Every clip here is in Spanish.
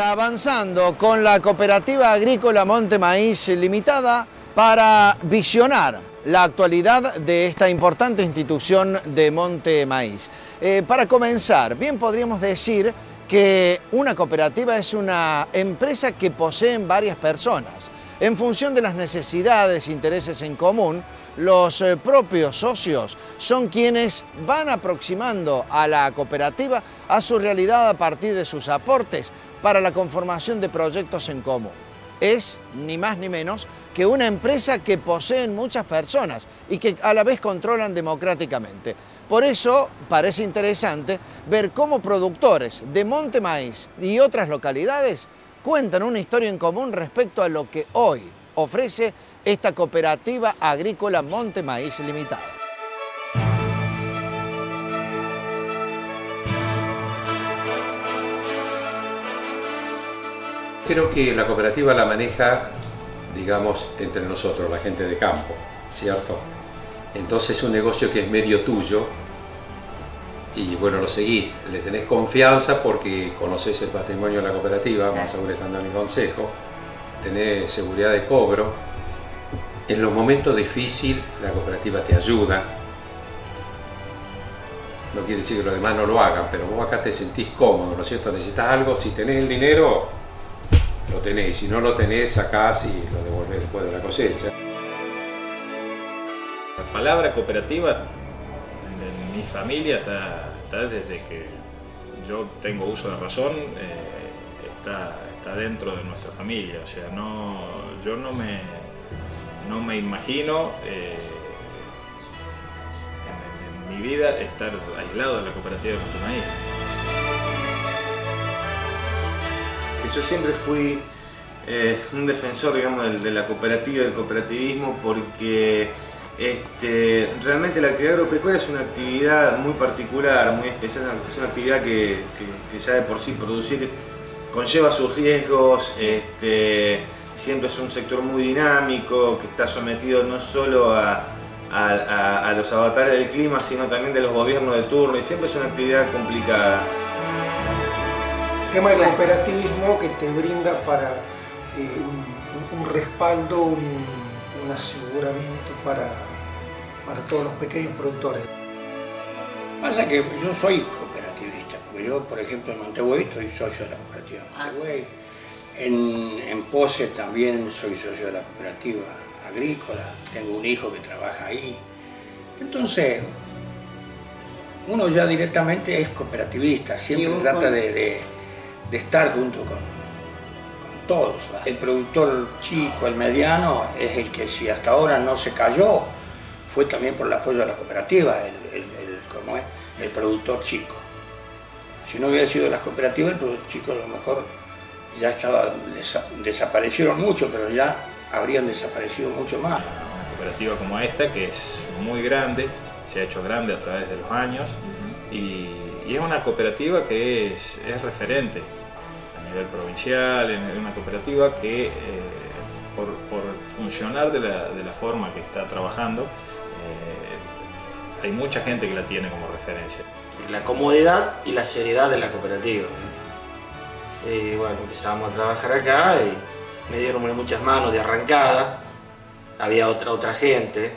avanzando con la Cooperativa Agrícola Monte Maíz Limitada para visionar la actualidad de esta importante institución de Monte Maíz. Para comenzar, bien podríamos decir que una cooperativa es una empresa que poseen varias personas. En función de las necesidades e intereses en común, los propios socios son quienes van aproximando a la cooperativa a su realidad a partir de sus aportes para la conformación de proyectos en común. Es, ni más ni menos, que una empresa que poseen muchas personas y que a la vez controlan democráticamente. Por eso parece interesante ver cómo productores de Monte Maíz y otras localidades cuentan una historia en común respecto a lo que hoy ofrece esta Cooperativa Agrícola Monte Maíz Limitada. Creo que la cooperativa la maneja, digamos, entre nosotros, la gente de campo, ¿cierto? Entonces es un negocio que es medio tuyo y bueno, lo seguís, le tenés confianza porque conocés el patrimonio de la cooperativa, más aún estando en el consejo, tenés seguridad de cobro. En los momentos difíciles la cooperativa te ayuda. No quiere decir que los demás no lo hagan, pero vos acá te sentís cómodo, ¿no es cierto? Necesitas algo, si tenés el dinero, lo tenés, si no lo tenés, sacás y lo devolvés después de la cosecha. La palabra cooperativa en mi familia está desde que yo tengo uso de razón, está dentro de nuestra familia. O sea, yo no me imagino en mi vida estar aislado de la cooperativa de Monte Maíz. Yo siempre fui un defensor, digamos, de la cooperativa, del cooperativismo, porque realmente la actividad agropecuaria es una actividad muy particular, muy especial, es una actividad que ya de por sí producir conlleva sus riesgos, sí. Siempre es un sector muy dinámico, que está sometido no solo a los avatares del clima, sino también de los gobiernos de turno, y siempre es una actividad complicada. El tema del cooperativismo que te brinda para un respaldo, un aseguramiento para todos los pequeños productores. Pasa que yo soy cooperativista, porque yo, por ejemplo, en Montebuey soy socio de la cooperativa Montebuey. En Pose también soy socio de la cooperativa agrícola, tengo un hijo que trabaja ahí. Entonces, uno ya directamente es cooperativista, siempre trata de estar junto con todos. El productor chico, el mediano, es el que, si hasta ahora no se cayó, fue también por el apoyo de la cooperativa, el productor chico. Si no hubiera sido las cooperativas, el productor chico a lo mejor ya desaparecieron mucho, pero ya habrían desaparecido mucho más. Una cooperativa como esta, que es muy grande, se ha hecho grande a través de los años, y es una cooperativa que es referente a nivel provincial, es una cooperativa que por funcionar de la forma que está trabajando, hay mucha gente que la tiene como referencia. La comodidad y la seriedad de la cooperativa. Y bueno, empezamos a trabajar acá y me dieron muchas manos de arrancada. Había otra gente,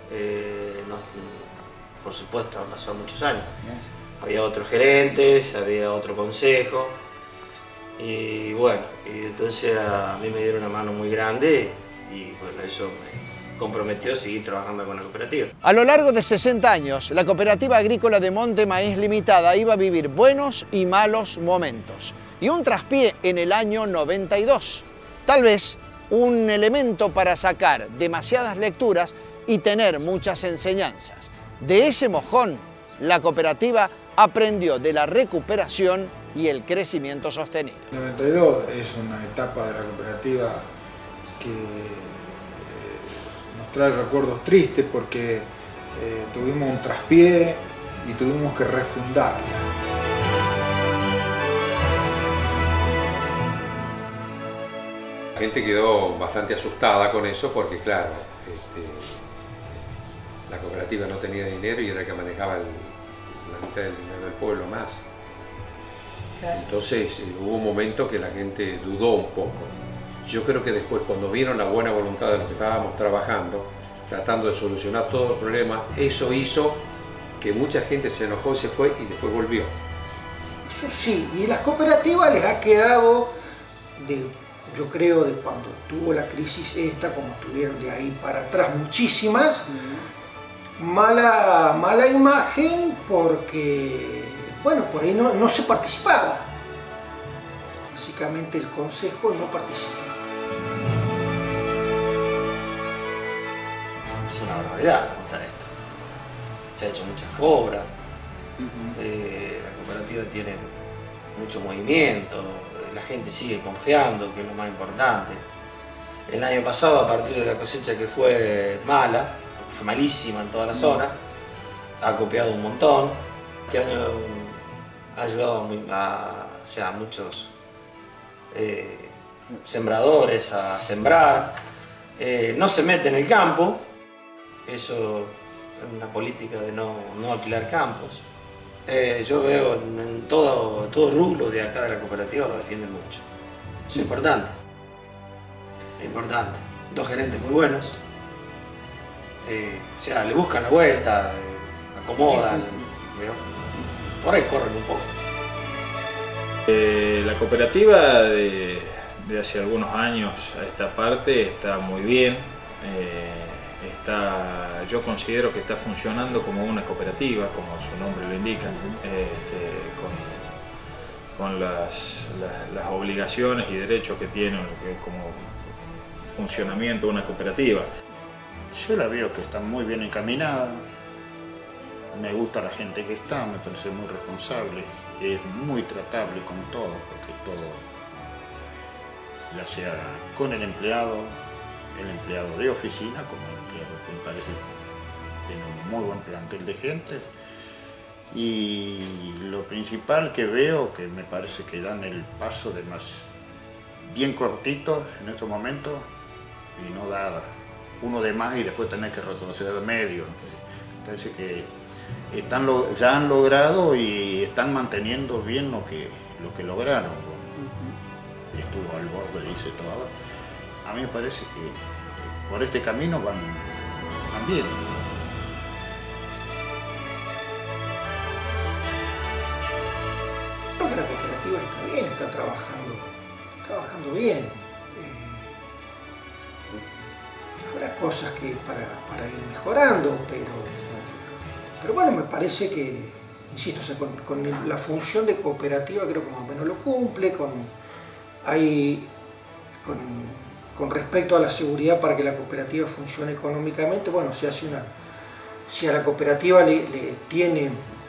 por supuesto, han pasado muchos años. Había otros gerentes, había otro consejo. Y bueno, y entonces a mí me dieron una mano muy grande y bueno, eso me comprometió a seguir trabajando con la cooperativa. A lo largo de 60 años, la Cooperativa Agrícola de Monte Maíz Limitada iba a vivir buenos y malos momentos. Y un traspié en el año 92. Tal vez un elemento para sacar demasiadas lecturas y tener muchas enseñanzas. De ese mojón, la cooperativa aprendió de la recuperación y el crecimiento sostenible. El 92 es una etapa de la cooperativa que nos trae recuerdos tristes porque tuvimos un traspié y tuvimos que refundarla. La gente quedó bastante asustada con eso porque, claro, la cooperativa no tenía dinero y era el que manejaba la mitad del dinero del pueblo más. Entonces hubo un momento que la gente dudó un poco. Yo creo que después, cuando vieron la buena voluntad de los que estábamos trabajando, tratando de solucionar todos los problemas, eso hizo que mucha gente se enojó, se fue y después volvió. Eso sí, y las cooperativas les ha quedado, yo creo, de cuando tuvo la crisis esta, como tuvieron de ahí para atrás muchísimas, mala imagen porque, bueno, por ahí no se participaba. Básicamente el consejo no participa. Es una barbaridad contar esto. Se ha hecho muchas obras, la cooperativa tiene mucho movimiento, la gente sigue confiando, que es lo más importante. El año pasado, a partir de la cosecha que fue mala, fue malísima en toda la zona, ha copiado un montón. Este año ha ayudado a muchos sembradores a sembrar. No se mete en el campo, eso es una política de no alquilar campos. Yo veo en todo rubro de acá de la cooperativa lo defienden mucho. Eso es importante. Es importante. Dos gerentes muy buenos. O sea, le buscan la vuelta, acomodan. Por ahí corren un poco. La cooperativa de hace algunos años a esta parte está muy bien. Yo considero que está funcionando como una cooperativa, como su nombre lo indica, con las obligaciones y derechos que tiene como funcionamiento de una cooperativa. Yo la veo que está muy bien encaminada, me gusta la gente que está, me parece muy responsable, es muy tratable con todo, porque todo, ya sea con el empleado de oficina, como el empleado que me parece tiene un muy buen plantel de gente. Y lo principal que veo, que me parece que dan el paso de más bien cortito en estos momentos y no dar uno de más y después tener que retroceder al medio. Me parece que ya han logrado y están manteniendo bien lo que lograron. Estuvo al borde, dice todo. A mí me parece que por este camino van bien. Creo que la cooperativa está bien, está trabajando bien. Habrá cosas que para ir mejorando, pero bueno, me parece que, insisto, o sea, con la función de cooperativa creo que más o menos lo cumple, con respecto a la seguridad para que la cooperativa funcione económicamente, bueno, si a la cooperativa le tiene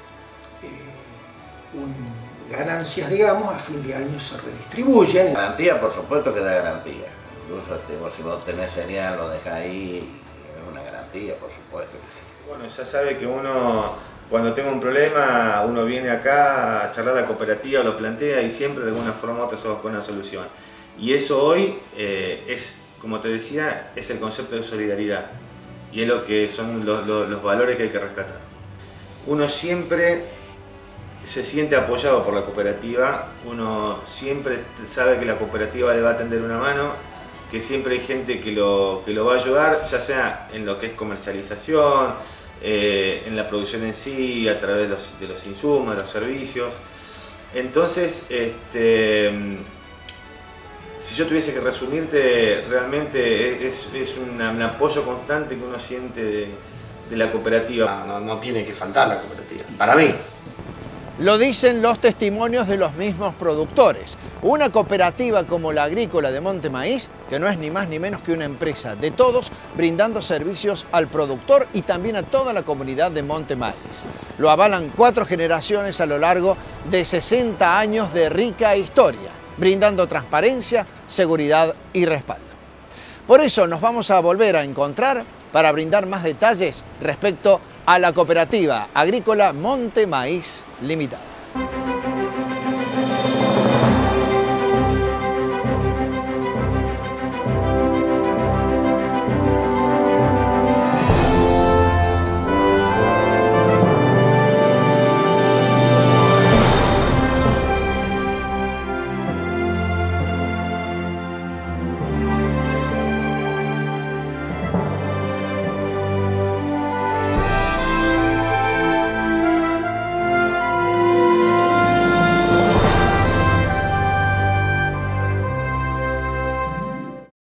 ganancias, digamos, a fin de año se redistribuyen. Garantía, por supuesto que da garantía. Incluso si vos tenés cereal, lo dejás ahí, es una garantía, por supuesto que sí. Bueno, ya sabe que uno, cuando tenga un problema, uno viene acá a charlar a la cooperativa, lo plantea y siempre de alguna forma u otra se busca una solución. Y eso hoy es, como te decía, es el concepto de solidaridad y es lo que son los valores que hay que rescatar. Uno siempre se siente apoyado por la cooperativa, uno siempre sabe que la cooperativa le va a tender una mano, que siempre hay gente que lo va a ayudar, ya sea en lo que es comercialización, en la producción en sí, a través de los insumos, de los servicios. Entonces, si yo tuviese que resumirte, realmente es un apoyo constante que uno siente de la cooperativa. No tiene que faltar la cooperativa, para mí. Lo dicen los testimonios de los mismos productores. Una cooperativa como la Agrícola de Monte Maíz, que no es ni más ni menos que una empresa de todos, brindando servicios al productor y también a toda la comunidad de Monte Maíz. Lo avalan 4 generaciones a lo largo de 60 años de rica historia, brindando transparencia, seguridad y respaldo. Por eso nos vamos a volver a encontrar para brindar más detalles respecto a la cooperativa agrícola Monte Maíz Limitada.